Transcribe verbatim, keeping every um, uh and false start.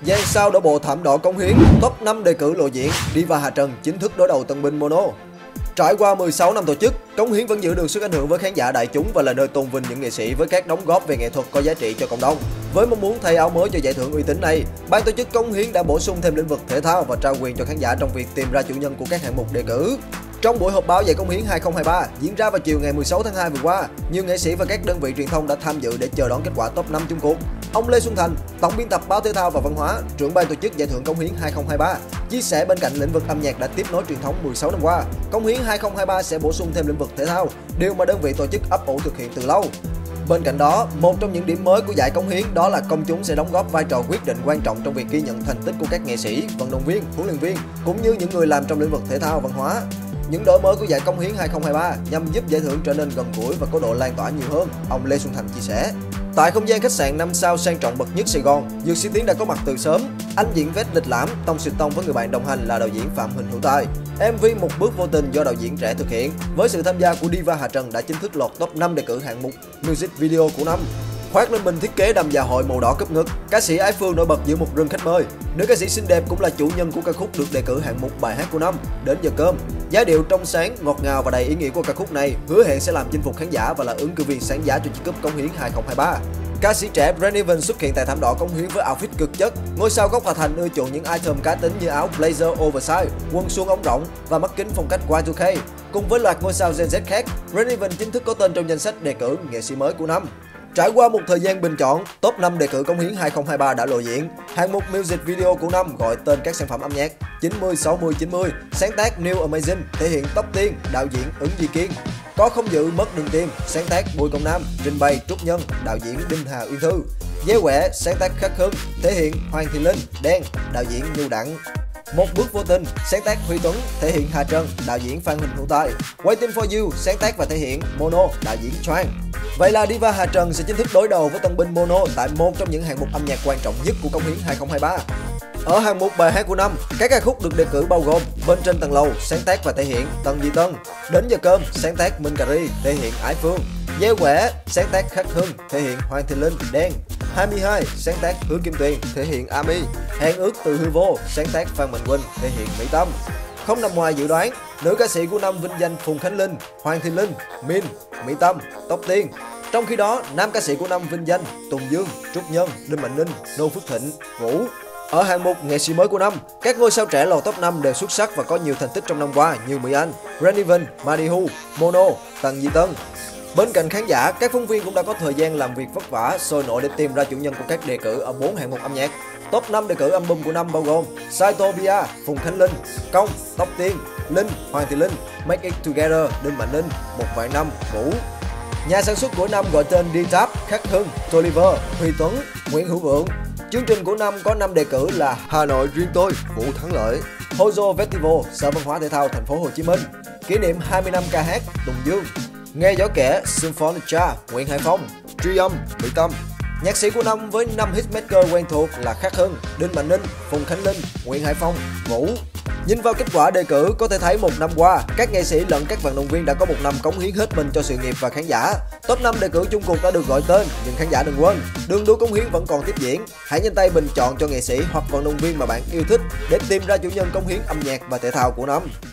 Dàn sao đổ bộ thảm đỏ cống hiến, top năm đề cử lộ diện, Diva Hà Trần chính thức đối đầu Tân binh Mono. Trải qua mười sáu năm tổ chức, Cống Hiến vẫn giữ được sức ảnh hưởng với khán giả đại chúng và là nơi tôn vinh những nghệ sĩ với các đóng góp về nghệ thuật có giá trị cho cộng đồng. Với mong muốn thay áo mới cho giải thưởng uy tín này, ban tổ chức Cống Hiến đã bổ sung thêm lĩnh vực thể thao và trao quyền cho khán giả trong việc tìm ra chủ nhân của các hạng mục đề cử. Trong buổi họp báo giải Cống Hiến hai không hai ba diễn ra vào chiều ngày mười sáu tháng hai vừa qua, nhiều nghệ sĩ và các đơn vị truyền thông đã tham dự để chờ đón kết quả top năm chung cuộc. Ông Lê Xuân Thành, tổng biên tập báo Thể thao và Văn hóa, trưởng ban tổ chức giải thưởng Cống Hiến hai không hai ba, chia sẻ bên cạnh lĩnh vực âm nhạc đã tiếp nối truyền thống mười sáu năm qua, Cống Hiến hai không hai ba sẽ bổ sung thêm lĩnh vực thể thao, điều mà đơn vị tổ chức ấp ủ thực hiện từ lâu. Bên cạnh đó, một trong những điểm mới của giải Cống Hiến đó là công chúng sẽ đóng góp vai trò quyết định quan trọng trong việc ghi nhận thành tích của các nghệ sĩ, vận động viên, huấn luyện viên cũng như những người làm trong lĩnh vực thể thao văn hóa. Những đổi mới của giải Cống Hiến hai không hai ba nhằm giúp giải thưởng trở nên gần gũi và có độ lan tỏa nhiều hơn, ông Lê Xuân Thành chia sẻ. Tại không gian khách sạn năm sao sang trọng bậc nhất Sài Gòn, Dược Sĩ Tiến đã có mặt từ sớm. Anh diễn vét lịch lãm, tông xịt tông với người bạn đồng hành là đạo diễn Phạm Huỳnh Hữu Tài. em vê Một Bước Vô Tình do đạo diễn trẻ thực hiện, với sự tham gia của Diva Hà Trần đã chính thức lọt top năm đề cử hạng mục Music Video của năm. Khoác lên mình thiết kế đầm dạ hội màu đỏ cúp ngực, ca sĩ Ái Phương nổi bật giữa một rừng khách mời. Nữ ca sĩ xinh đẹp cũng là chủ nhân của ca khúc được đề cử hạng mục bài hát của năm, Đến Giờ Cơm. Giai điệu trong sáng, ngọt ngào và đầy ý nghĩa của ca khúc này hứa hẹn sẽ làm chinh phục khán giả và là ứng cử viên sáng giá cho chiếc cúp Cống Hiến hai không hai ba. Ca sĩ trẻ Brandon xuất hiện tại thảm đỏ Cống Hiến với outfit cực chất. Ngôi sao gốc Hà Thành ưa chuộng những item cá tính như áo blazer oversize, quần suông ống rộng và mắt kính phong cách Y hai K. Cùng với loạt ngôi sao Gen Z khác, Brandon chính thức có tên trong danh sách đề cử nghệ sĩ mới của năm. Trải qua một thời gian bình chọn, top năm đề cử Cống Hiến hai không hai ba đã lộ diện. Hạng mục Music Video của năm gọi tên các sản phẩm âm nhạc chín mươi, sáu mươi, chín mươi, sáng tác New Amazing, thể hiện Tóc Tiên, đạo diễn Ứng Duy Kiên. Có Không Dự Mất Đừng Tim, sáng tác Bùi Công Nam, trình bày Trúc Nhân, đạo diễn Đinh Hà Uyên Thư. Gieo Quẻ, sáng tác Khắc Hưng, thể hiện Hoàng Thị Linh, Đen, đạo diễn Nhu Đặng. Một Bước Vô Tình, sáng tác Huy Tuấn, thể hiện Hà Trần, đạo diễn Phan Huỳnh Hữu Tài. Waiting For You, sáng tác và thể hiện Mono, đạo diễn Choang. Vậy là Diva Hà Trần sẽ chính thức đối đầu với tân binh Mono tại một trong những hạng mục âm nhạc quan trọng nhất của Cống Hiến hai không hai ba. Ở hạng mục bài hát của năm, các ca khúc được đề cử bao gồm Bên Trên Tầng Lầu, sáng tác và thể hiện Tần Duy Tân. Đến Giờ Cơm, sáng tác Minh Cà Ri, thể hiện Ái Phương. Gieo Quẻ, sáng tác Khắc Hưng, thể hiện Hoàng Thị Linh, Đen. hai mươi hai, sáng tác Hứa Kim Tuyền, thể hiện Ami. Hẹn Ước Từ Hư Vô, sáng tác Phan Mạnh Quỳnh, thể hiện Mỹ Tâm. Không nằm ngoài dự đoán, nữ ca sĩ của năm vinh danh Phùng Khánh Linh, Hoàng Thị Linh, Min, Mỹ Tâm, Tóc Tiên. Trong khi đó, nam ca sĩ của năm vinh danh Tùng Dương, Trúc Nhân, Đinh Mạnh Ninh, Noo Phước Thịnh, Vũ. Ở hạng mục nghệ sĩ mới của năm, các ngôi sao trẻ lọt top năm đều xuất sắc và có nhiều thành tích trong năm qua như Mỹ Anh, Reniven, Madihu, Mono, Tần Di Tân. Bên cạnh khán giả, các phóng viên cũng đã có thời gian làm việc vất vả, sôi nổi để tìm ra chủ nhân của các đề cử ở bốn hạng mục âm nhạc. Top năm đề cử album của năm bao gồm Saitobia, Phùng Khánh Linh, Công, Tóc Tiên, Linh, Hoàng Thị Linh, Make It Together, Đinh Mạnh Ninh, Một Vạn Năm, Vũ. Nhà sản xuất của năm gọi tên D-Tap, Khắc Hưng, Toliver, Huy Tuấn, Nguyễn Hữu Vượng. Chương trình của năm có năm đề cử là Hà Nội Riêng Tôi, Vũ Thắng Lợi, Hozo Festival, Sở Văn hóa Thể thao Thành phố Hồ Chí Minh, kỷ niệm hai mươi năm ca hát, Tùng Dương, Nghe Gió Kẻ, Symphonica, Nguyễn Hải Phong, Tri Âm, Mỹ Tâm. Nhạc sĩ của năm với năm hitmaker quen thuộc là Khắc Hưng, Đinh Mạnh Ninh, Phùng Khánh Linh, Nguyễn Hải Phong, Vũ. Nhìn vào kết quả đề cử, có thể thấy một năm qua, các nghệ sĩ lẫn các vận động viên đã có một năm cống hiến hết mình cho sự nghiệp và khán giả. Top năm đề cử chung cuộc đã được gọi tên, nhưng khán giả đừng quên, đường đua cống hiến vẫn còn tiếp diễn. Hãy nhanh tay bình chọn cho nghệ sĩ hoặc vận động viên mà bạn yêu thích để tìm ra chủ nhân cống hiến âm nhạc và thể thao của năm.